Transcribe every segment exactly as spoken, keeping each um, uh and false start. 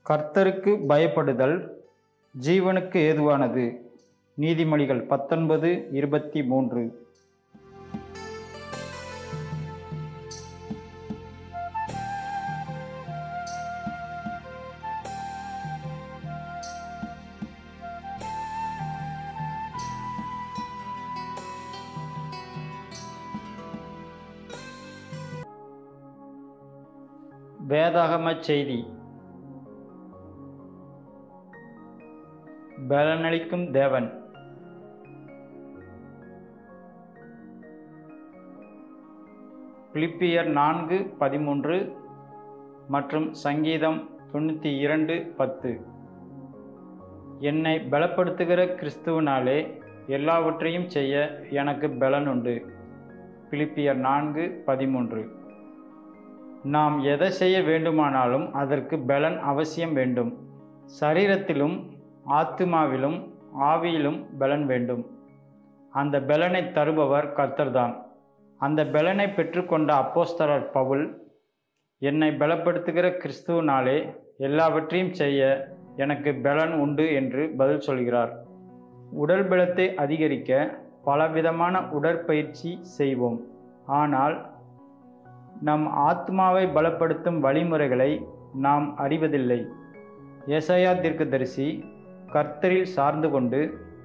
கர்த்தருக்கு பயப்படுதல் ஜீவனுக்கு ஏதுவானது. நீதிமொழிகள் பத்தொன்பது இருபத்தி மூன்று. வேதாகம செய்தி. பலனளிக்கும் தேவன். பிலிப்பியர் நான்கு பதிமூன்று மற்றும் சங்கீதம் தொண்ணூற்றி இரண்டு பத்து. என்னை பலப்படுத்துகிற கிறிஸ்துவினாலே எல்லாவற்றையும் செய்ய எனக்கு பலன் உண்டு. பிலிப்பியர் நான்கு பதிமூன்று. நாம் எதை செய்ய வேண்டுமானாலும் அதற்கு பலன் அவசியம் வேண்டும். சரீரத்திலும் ஆத்துமாவிலும் ஆவியிலும் பலன் வேண்டும். அந்த பலனை தருபவர் கர்த்தர்தான். அந்த பலனை பெற்றுக்கொண்ட அப்போஸ்தலர் பவுல், என்னை பலப்படுத்துகிற கிறிஸ்துவினாலே எல்லாவற்றையும் செய்ய எனக்கு பலன் உண்டு என்று பதில் சொல்கிறார். உடல் பலத்தை அதிகரிக்க பலவிதமான உடற்பயிற்சி செய்வோம். ஆனால் நம் ஆத்மாவை பலப்படுத்தும் வழிமுறைகளை நாம் அறிவதில்லை. ஏசாயா தீர்க்கதரிசி கர்த்தரில் சார்ந்து கொண்டு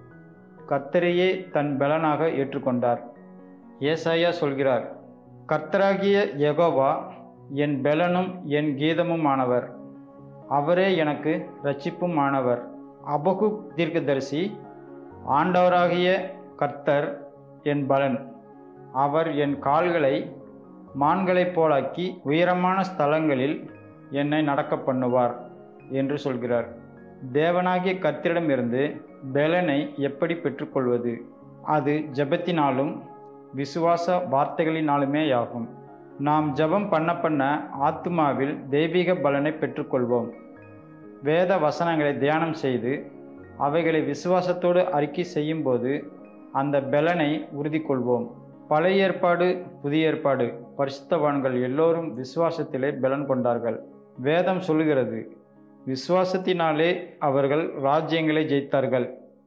கர்த்தரையே தன் பலனாக ஏற்றுக்கொண்டார். ஏசாயா சொல்கிறார், கர்த்தராகிய யெகோவா என் பலனும் என் கீதமும் ஆனவர், அவரே எனக்கு இரட்சிப்பும் ஆனவர். அபகுக் தீர்க்கதரிசி, ஆண்டவராகிய கர்த்தர் என் பலன், அவர் என் கால்களை மான்களைப் போலாக்கி உயரமான ஸ்தலங்களில் என்னை நடக்க பண்ணுவார் என்று சொல்கிறார். தேவனாகிய கர்த்தரிடமிருந்து பலனை எப்படி பெற்றுக்கொள்வது? அது ஜெபத்தினாலும் விசுவாச வார்த்தைகளினாலுமேயாகும். நாம் ஜெபம் பண்ண பண்ண ஆத்துமாவில் தெய்வீக பலனை பெற்றுக்கொள்வோம். வேத வசனங்களை தியானம் செய்து அவைகளை விசுவாசத்தோடு அறிக்கை செய்யும்போது அந்த பலனை உறுதி கொள்வோம். பழைய ஏற்பாடு புதிய ஏற்பாடு பரிசுத்தவான்கள் எல்லோரும் விசுவாசத்திலே பலன் கொண்டார்கள். வேதம் சொல்லுகிறது, விசுவாசத்தினாலே அவர்கள் ராஜ்யங்களை ஜெயித்தார்கள்,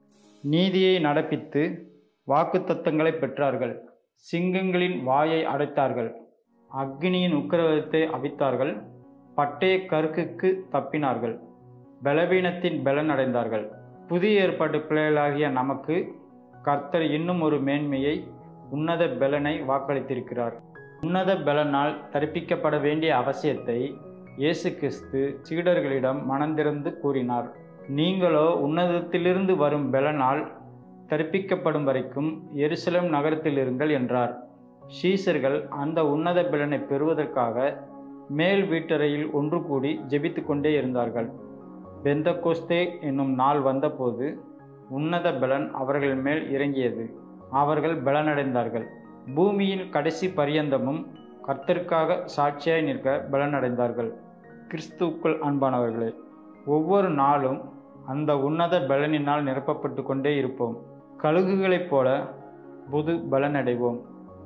நீதியை நடப்பித்து வாக்குத்தத்தங்களை பெற்றார்கள், சிங்கங்களின் வாயை அடைத்தார்கள், அக்னியின் உக்கிரவத்தை அவித்தார்கள், பட்டய கருக்குக்கு தப்பினார்கள், பலவீனத்தின் பலன் அடைந்தார்கள். புதிய ஏற்பாட்டு பிள்ளைகளாகிய நமக்கு கர்த்தர் இன்னும் ஒரு மேன்மையை, உன்னத பலனை வாக்களித்திருக்கிறார். உன்னத பலனால் தரிப்பிக்கப்பட வேண்டிய அவசியத்தை இயேசு கிறிஸ்து சீடர்களிடம் மனந்திறந்து கூறினார். நீங்களோ உன்னதத்திலிருந்து வரும் பலனால் தரிப்பிக்கப்படும் வரைக்கும் எருசலேம் நகரத்தில் இருங்கள் என்றார். சீஷர்கள் அந்த உன்னத பலனை பெறுவதற்காக மேல் வீட்டறையில் ஒன்று கூடி ஜெபித்து கொண்டே இருந்தார்கள். பெந்தகோஸ்தே என்னும் நாள் வந்தபோது உன்னத பலன் அவர்கள் மேல் இறங்கியது. அவர்கள் பலனடைந்தார்கள். பூமியின் கடைசி பரியந்தமும் கர்த்தருக்காக சாட்சியாய் நிற்க பலனடைந்தார்கள். கிறிஸ்துவுக்குள் அன்பானவர்களே, ஒவ்வொரு நாளும் அந்த உன்னத பலனினால் நிரப்பப்பட்டு கொண்டே இருப்போம். கழுகுகளைப் போல புது பலனடைவோம்.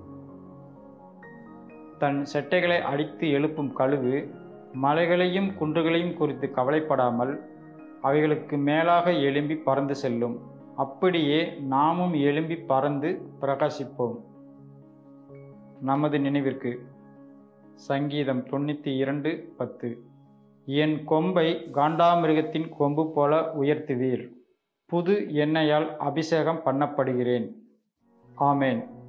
தன் செட்டைகளை அடித்து எழுப்பும் கழுகு மலைகளையும் குன்றுகளையும் குறித்து கவலைப்படாமல் அவைகளுக்கு மேலாக எழும்பி பறந்து செல்லும். அப்படியே நாமும் எழும்பி பறந்து பிரகாசிப்போம். நமது நினைவிற்கு சங்கீதம் தொண்ணூற்றி இரண்டு பத்து. என் கொம்பை காண்டாமிருகத்தின் கொம்பு போல உயர்த்துவீர், புது எண்ணெயால் அபிஷேகம் பண்ணப்படுகிறேன். ஆமேன்.